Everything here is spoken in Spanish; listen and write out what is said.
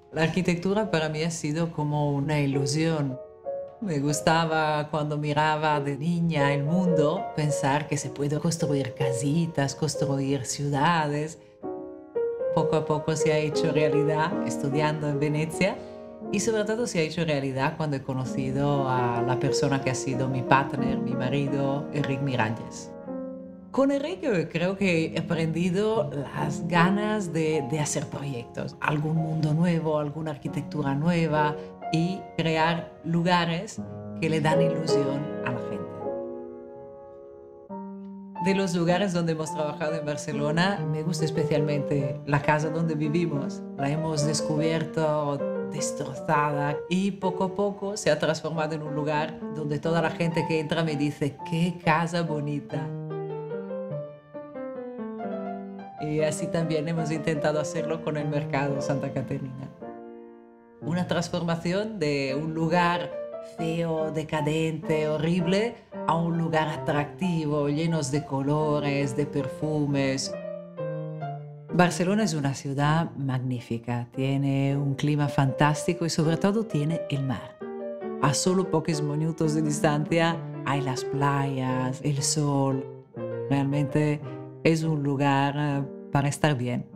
La arquitectura para mí ha sido como una ilusión. Me gustaba cuando miraba de niña el mundo pensar que se puede construir casitas, construir ciudades. Poco a poco se ha hecho realidad estudiando en Venecia y sobre todo se ha hecho realidad cuando he conocido a la persona que ha sido mi partner, mi marido, Enrique Miralles. Con Enrique creo que he aprendido las ganas de hacer proyectos, algún mundo nuevo, alguna arquitectura nueva y crear lugares que le dan ilusión a la gente. De los lugares donde hemos trabajado en Barcelona, me gusta especialmente la casa donde vivimos. La hemos descubierto destrozada y poco a poco se ha transformado en un lugar donde toda la gente que entra me dice, qué casa bonita. Y así también hemos intentado hacerlo con el mercado Santa Caterina. Una transformación de un lugar feo, decadente, horrible, a un lugar atractivo, llenos de colores, de perfumes. Barcelona es una ciudad magnífica, tiene un clima fantástico y sobre todo tiene el mar. A solo pocos minutos de distancia hay las playas, el sol. Realmente es un lugar para estar bien.